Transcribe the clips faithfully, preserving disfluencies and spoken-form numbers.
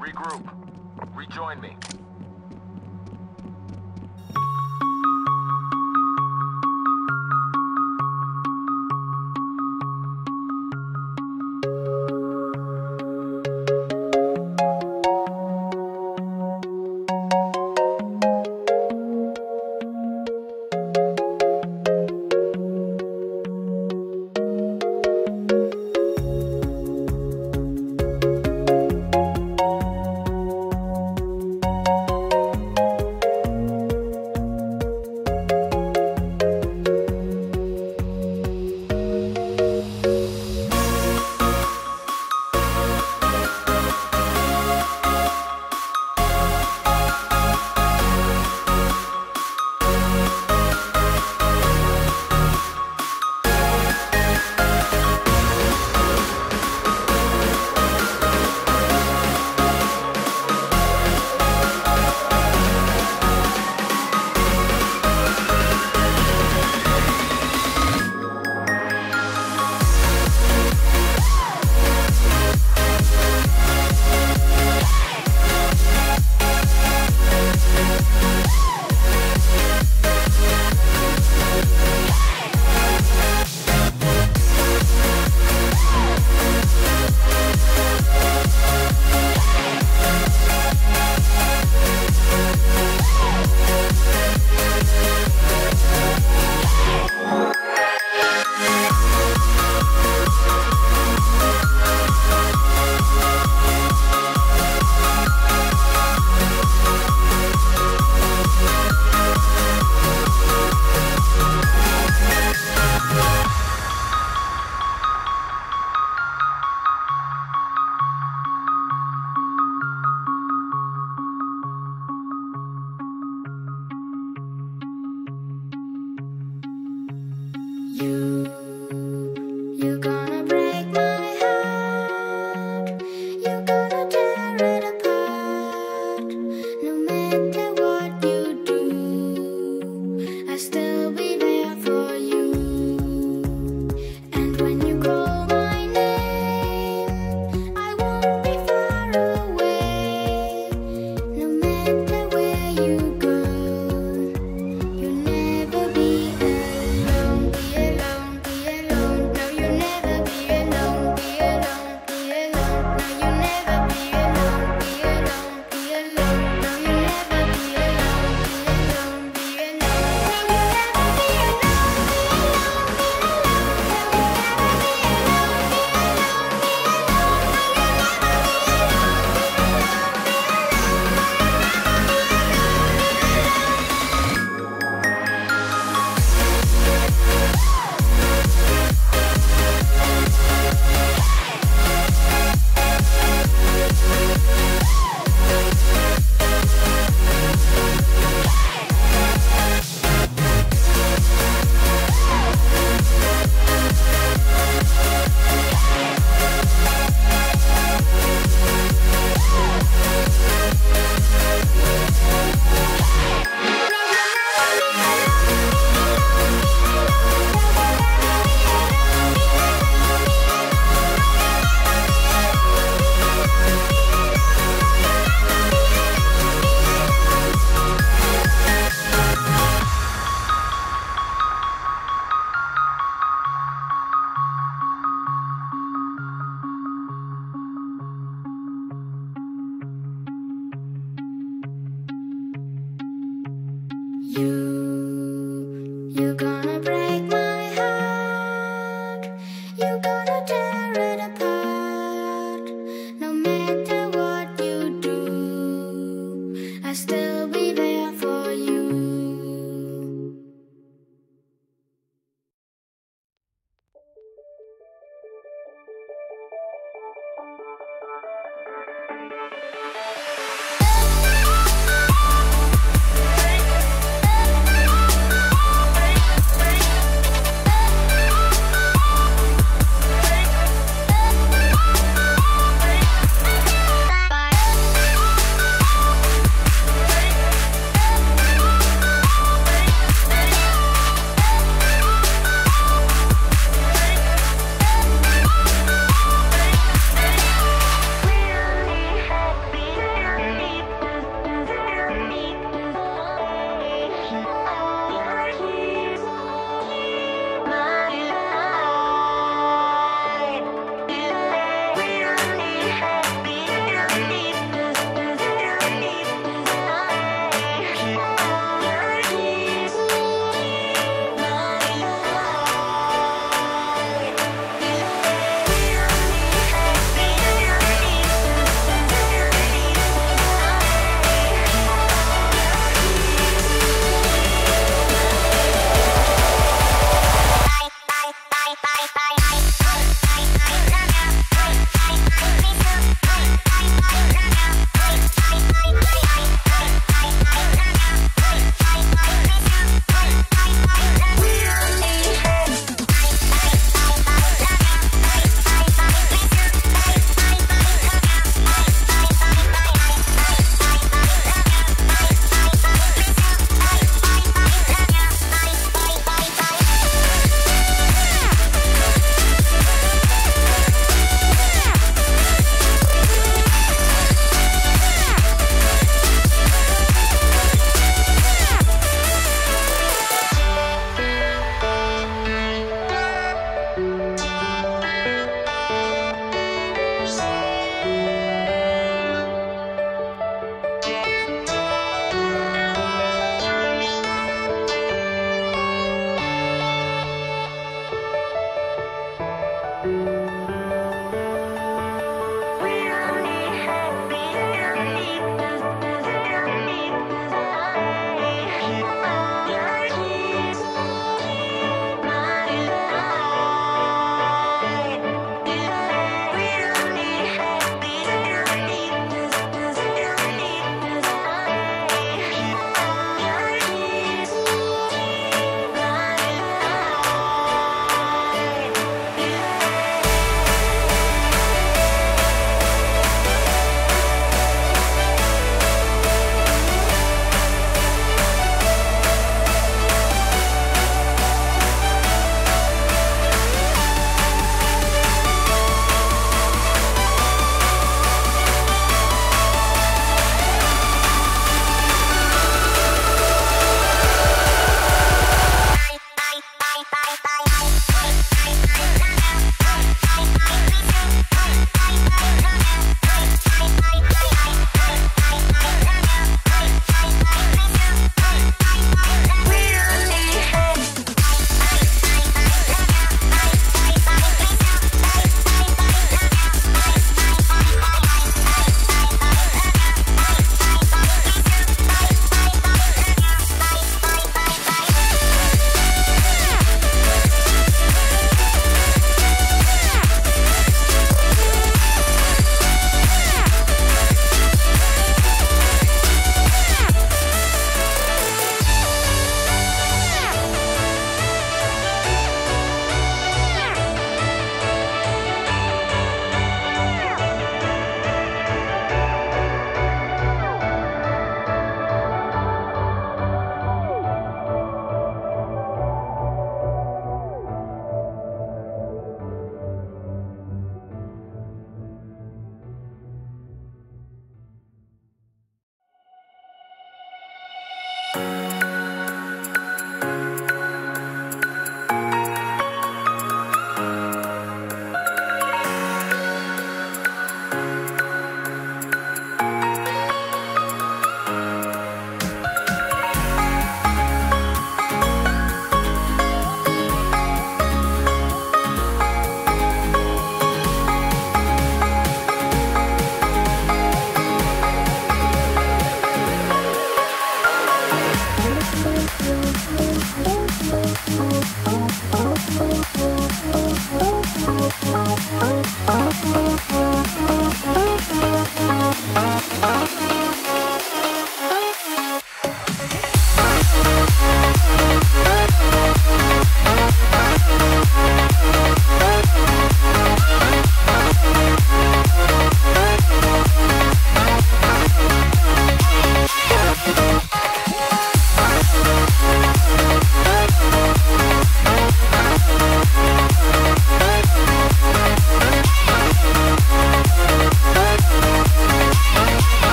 Regroup. Rejoin me.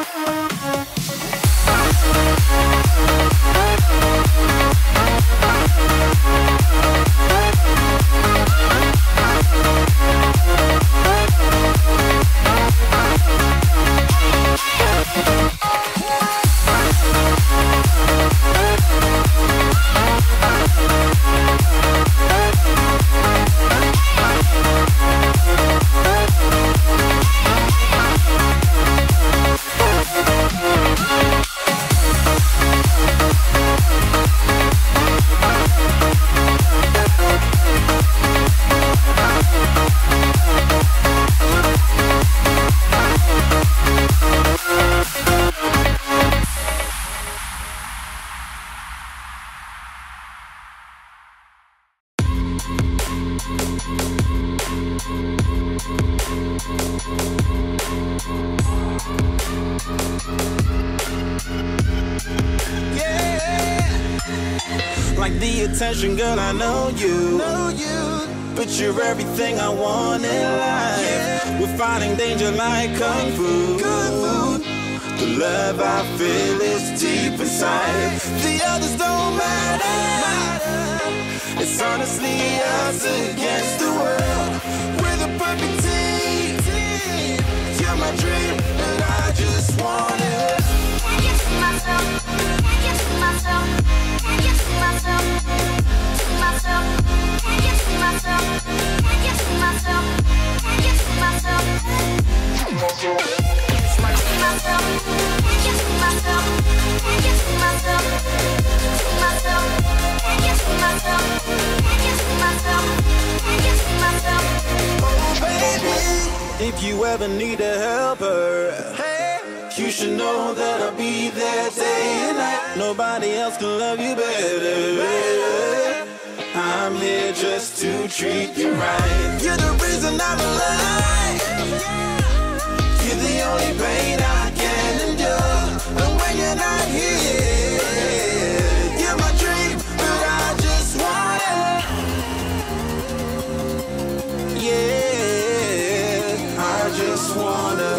Like the attention, girl, I know you. Know you. But you're everything I want in life. Yeah. We're fighting danger like kung fu. Kung fu. The love I feel is deep inside. The others don't matter. It's honestly us against the world. We're the perfect team. You're my dream, and I just want it. Can't get to myself. Can't get to myself. Can't get to myself. To myself. Can't get to myself. Can't get to myself. Can't get to myself. To myself. Can't get to myself. Can't get to myself. To myself. Can't get to myself. Can't get to myself. Can't get to myself. Oh baby, if you ever need a helper, hey, you should know that I'll be there day and night. Nobody else can love you better. I'm here just to treat you right. You're the reason I'm alive. You're the only pain I can endure. But when you're not here, you're my dream, but I just want it. Yeah, I just wanna.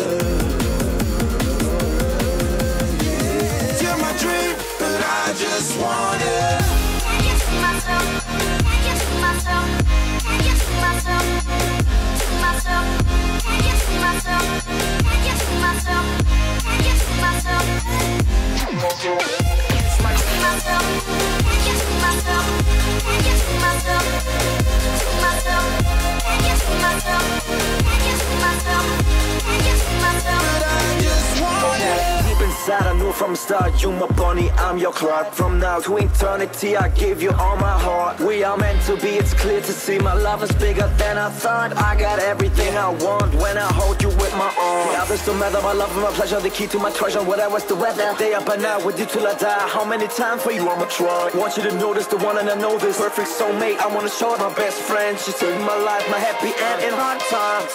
You're my dream, but I just want it. Can't get to myself. Can't get to myself. Can't get to myself. To myself. Can't get to myself. Can't get to myself. Can't get to myself. To myself. Can't get to myself. Can't get to myself. To myself. Can't get to myself. Can't get to myself. Can't get to myself. But I just want it. Deep inside I knew from the start, you my bunny, I'm your Clark. From now to eternity I give you all my heart. We are meant to be, it's clear to see. My love is bigger than I thought. I got everything I want when I hold you with my arms. The others don't matter, my love and my pleasure, the key to my treasure. Whatever's the weather, day up and night with you till I die. How many times for you I'ma try? Want you to notice the one and I know this perfect soulmate. I wanna show it my best friend. She saved my life, my happy end in hard times.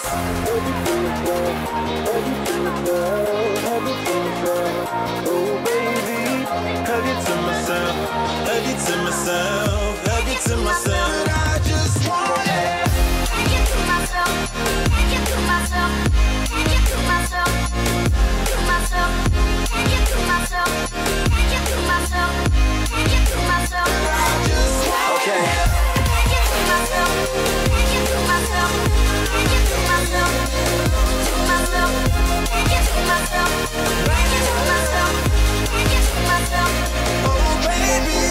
Oh baby, hug it to myself, hug it to myself, hug it to myself. But I just want it. Can't get to myself. Can't get to myself. Can't get to myself. To myself. Can't get to myself. Can't get to myself. Can't get to myself. I just want Okay. it. Can't get to myself. Can't get to myself. Can't get to myself. To myself. Can't get to myself. Can't get to myself. Can't get to myself. Oh baby.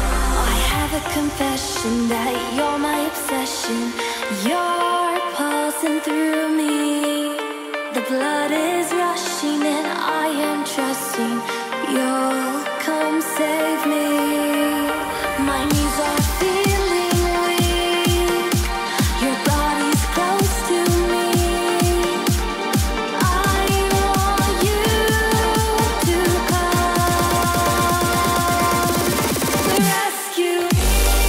Confession that you're my obsession. Your pulse coursing through me. The blood is rushing and I am trusting you'll come save me. My knees are feeling weak. Your body's close to me. I want you to come rescue me.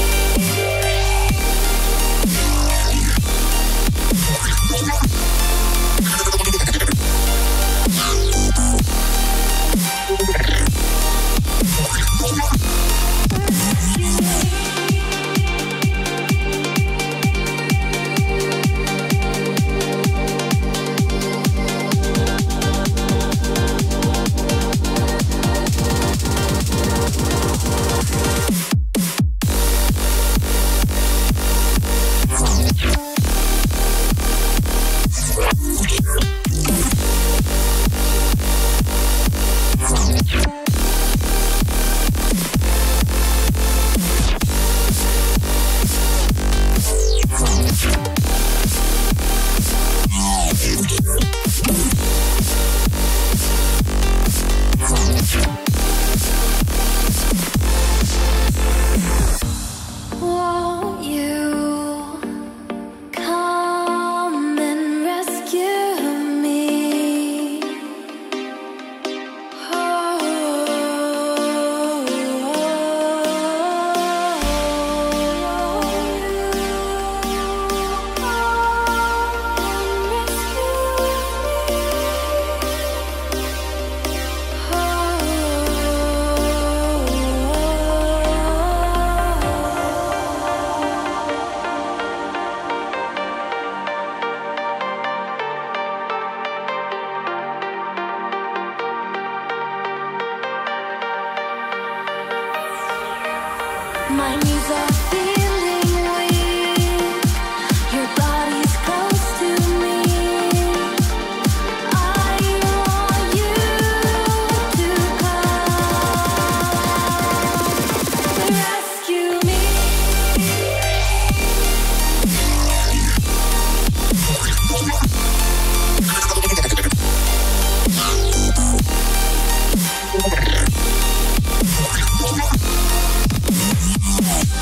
Won't you come and rescue me? Oh, my knees are feeling weak. Your body's close to me. I want you to come rescue me. Yeah.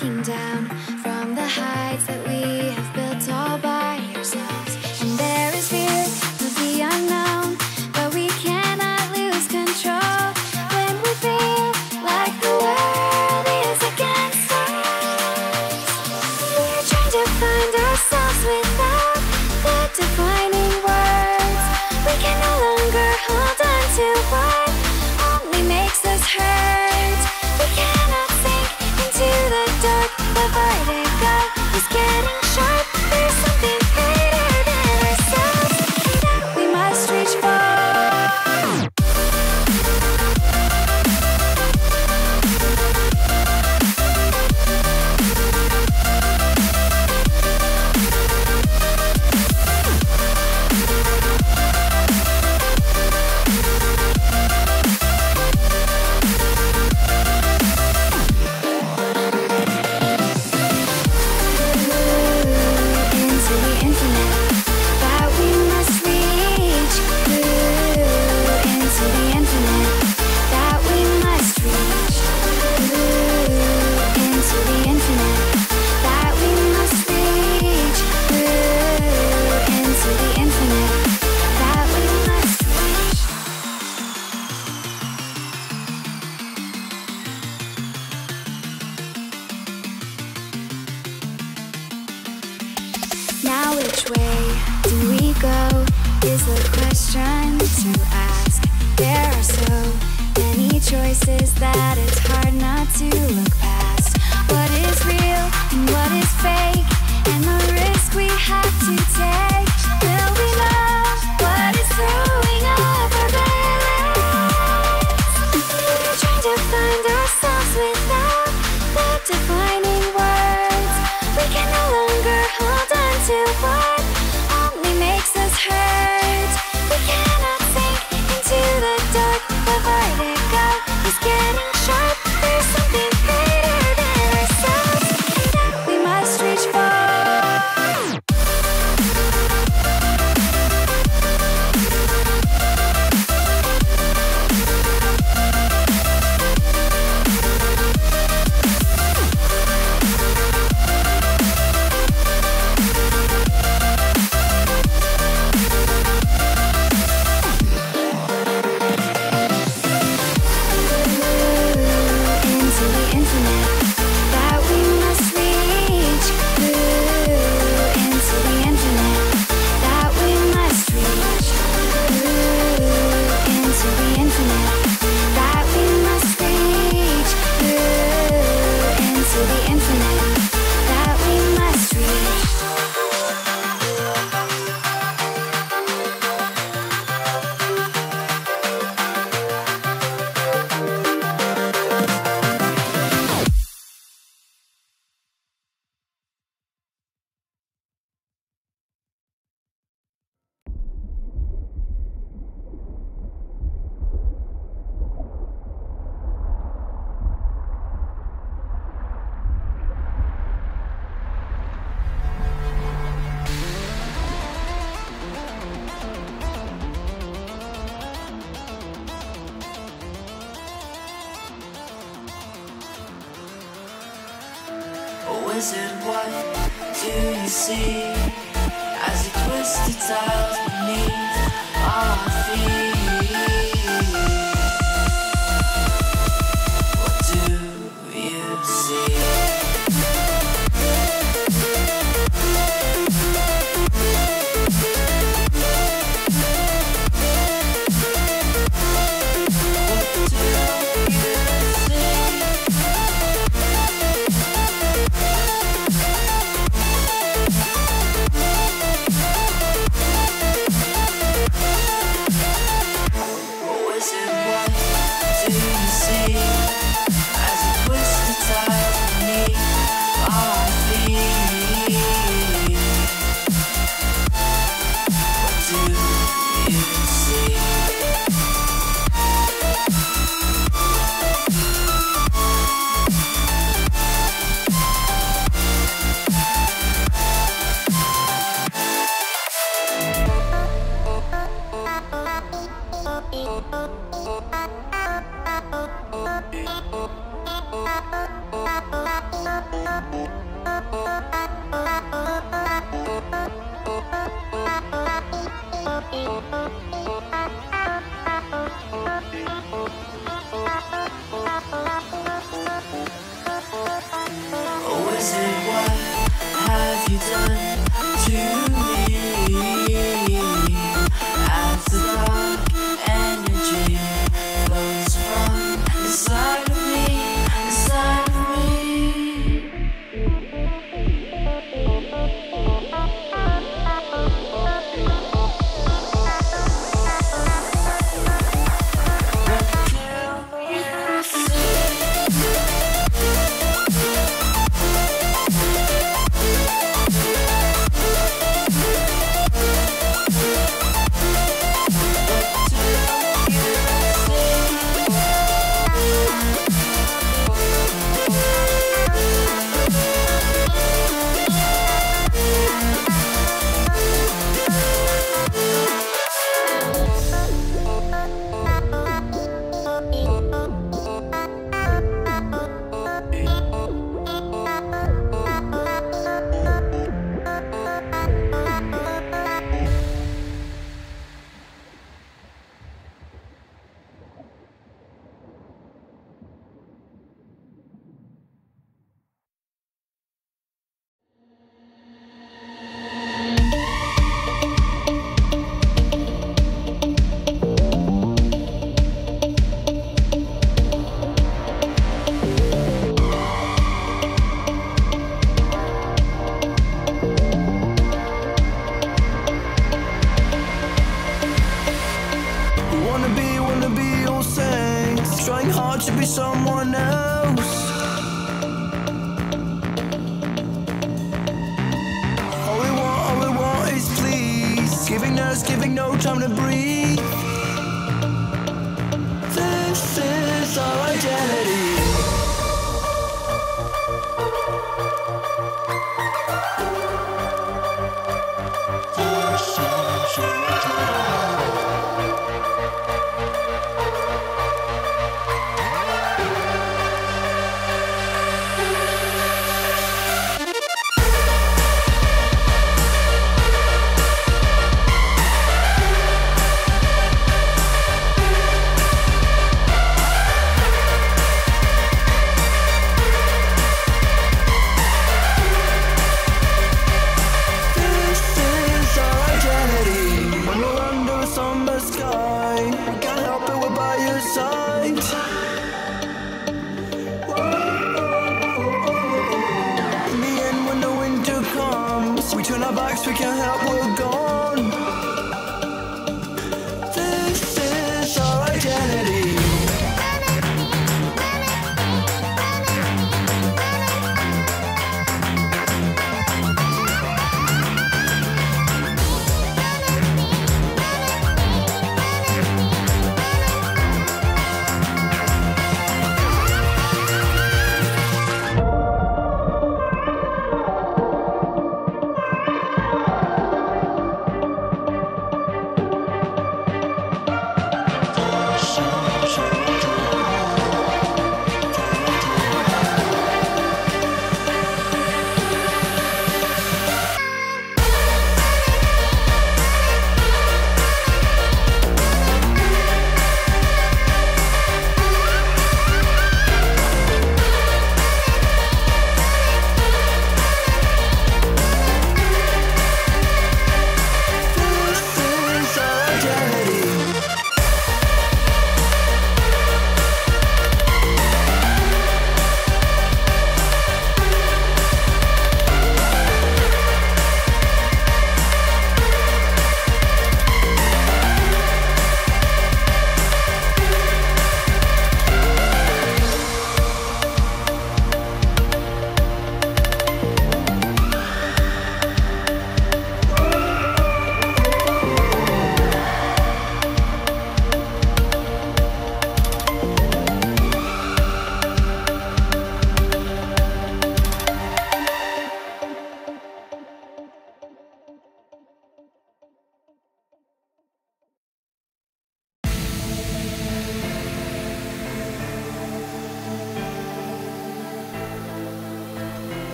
looking down from the heights that we have built all by ourselves. And there is fear of the unknown, but we cannot lose control when we feel like the world is against us. We're trying to find ourselves without the defining words. We can no longer hold on to what only makes us hurt. We cannot sink into the dark. The vertigo is getting sharp. There's something greater than ourselves that we must reach for. Now which way do we go is the question to ask. There are so many choices that it's hard not to look past. What is real and what is fake, and the risk we have to take. Will we know what is throwing off our balance? We're trying to find ourselves without the defining words. We can no longer hold on to what only makes us hurt. We cannot sink into the dark. The vertigo is getting sharp. There's something greater than ourselves that we must reach for. Wizard, what do you see as you twist the tiles beneath our feet? What do you see? Bye.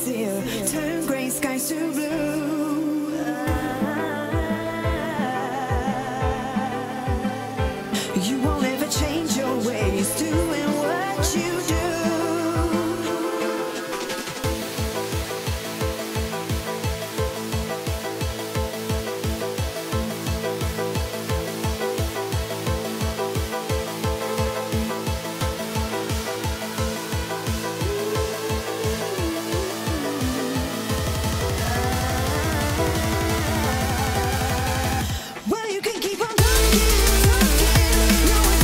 sincere. Turn gray skies to blue. You won't ever change your ways, doing what you do. Well, you can keep on talking, talking, no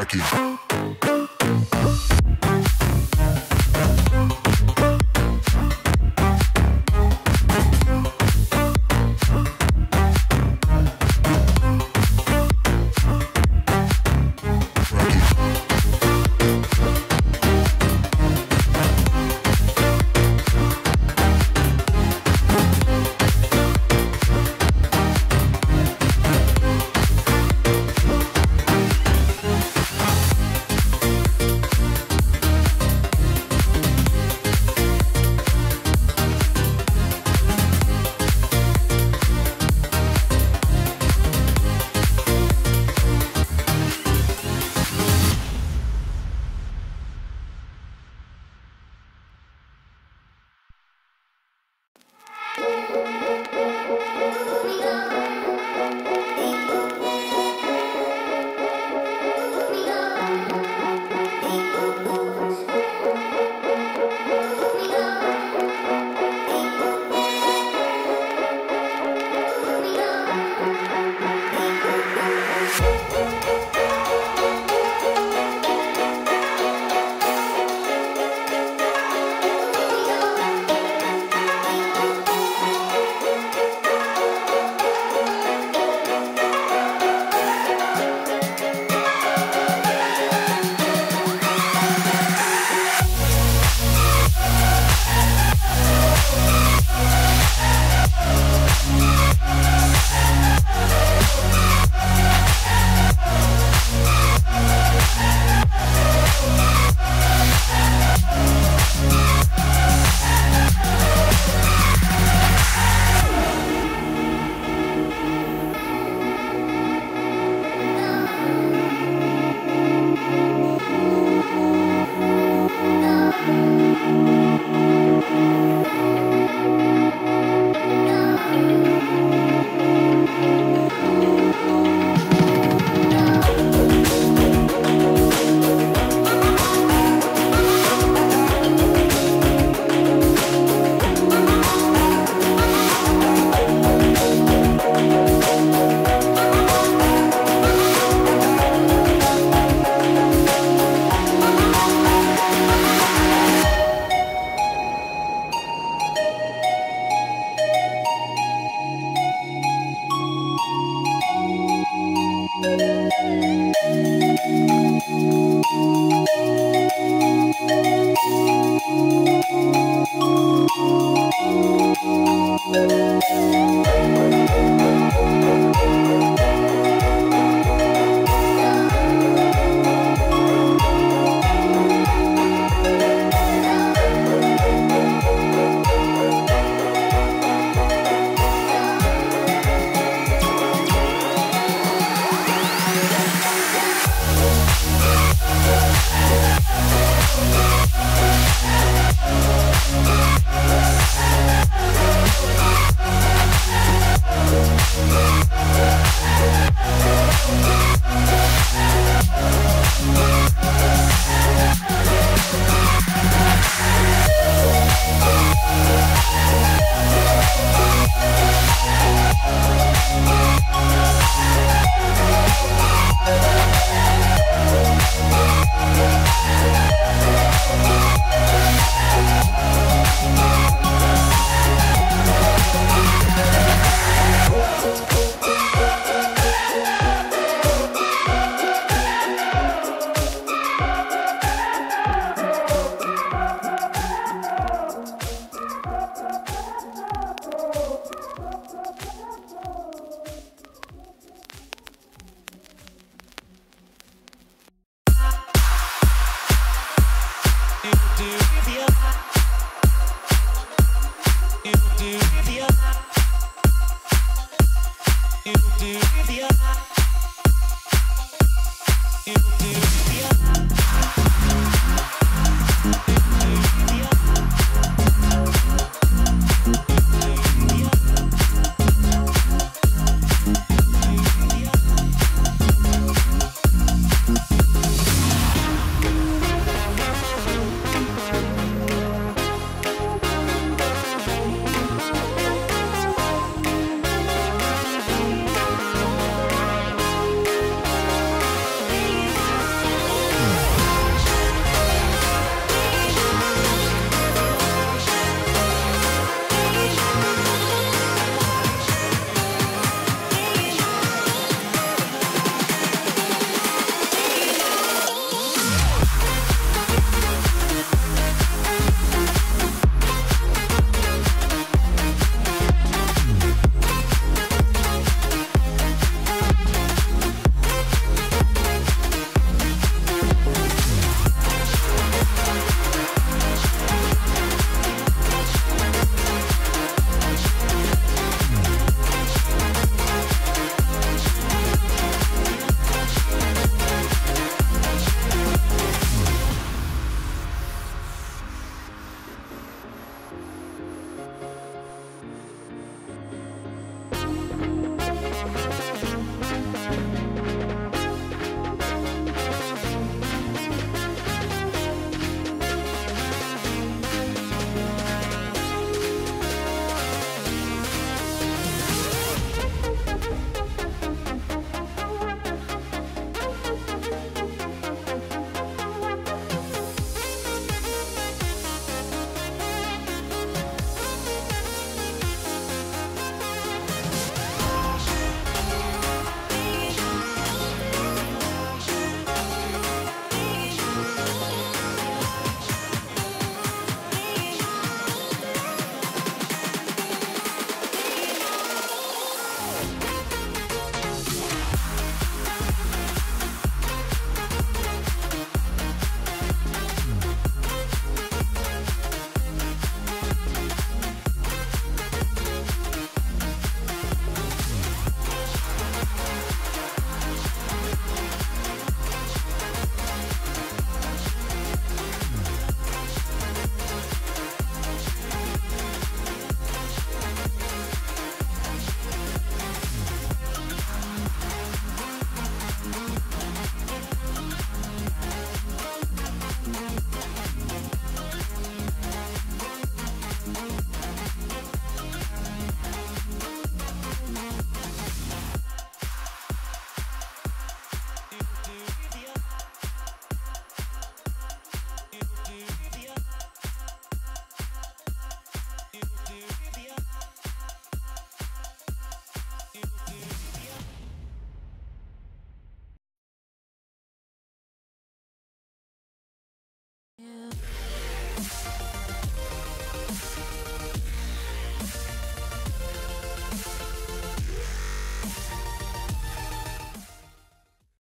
You do the